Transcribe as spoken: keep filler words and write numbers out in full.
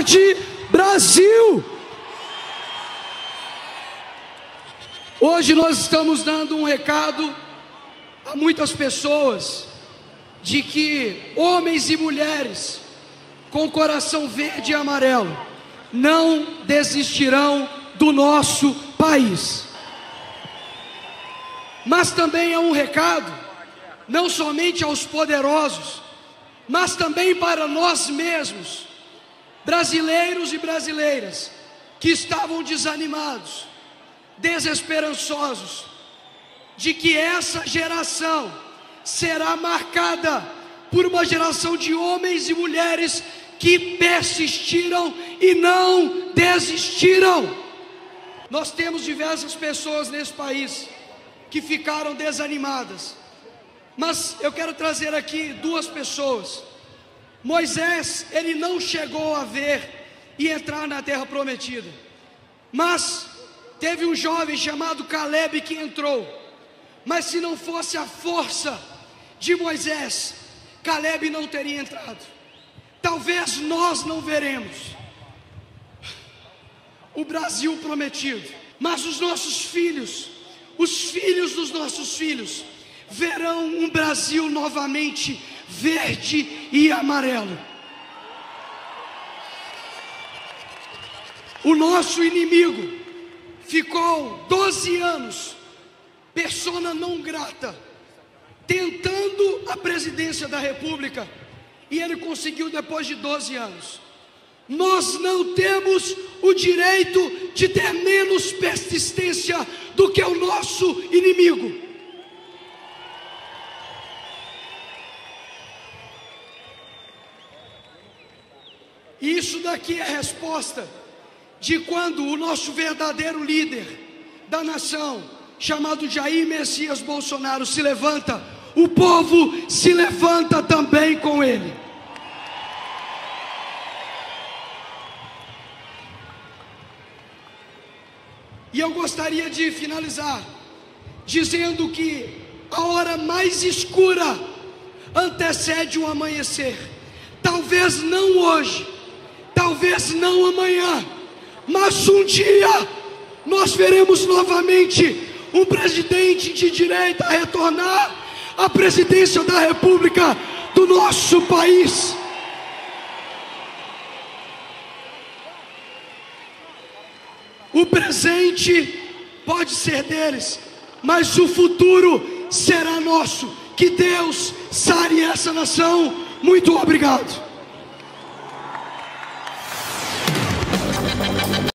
Liberdade Brasil! Hoje nós estamos dando um recado a muitas pessoas de que homens e mulheres com coração verde e amarelo não desistirão do nosso país. Mas também é um recado não somente aos poderosos, mas também para nós mesmos, brasileiros e brasileiras que estavam desanimados, desesperançosos, de que essa geração será marcada por uma geração de homens e mulheres que persistiram e não desistiram. Nós temos diversas pessoas nesse país que ficaram desanimadas, mas eu quero trazer aqui duas pessoas. Moisés, ele não chegou a ver e entrar na terra prometida, mas teve um jovem chamado Caleb que entrou. Mas se não fosse a força de Moisés, Caleb não teria entrado. Talvez nós não veremos o Brasil prometido, mas os nossos filhos, os filhos dos nossos filhos, verão um Brasil novamente verde e amarelo. O nosso inimigo ficou doze anos, persona não grata, tentando a presidência da República, e ele conseguiu depois de doze anos. Nós não temos o direito de ter menos persistência do que o nosso inimigo. Isso daqui é a resposta de quando o nosso verdadeiro líder da nação, chamado Jair Messias Bolsonaro, se levanta, o povo se levanta também com ele. E eu gostaria de finalizar dizendo que a hora mais escura antecede o amanhecer. Talvez não hoje, talvez não amanhã, mas um dia nós veremos novamente um presidente de direita retornar à presidência da República do nosso país. O presente pode ser deles, mas o futuro será nosso. Que Deus sare essa nação. Muito obrigado.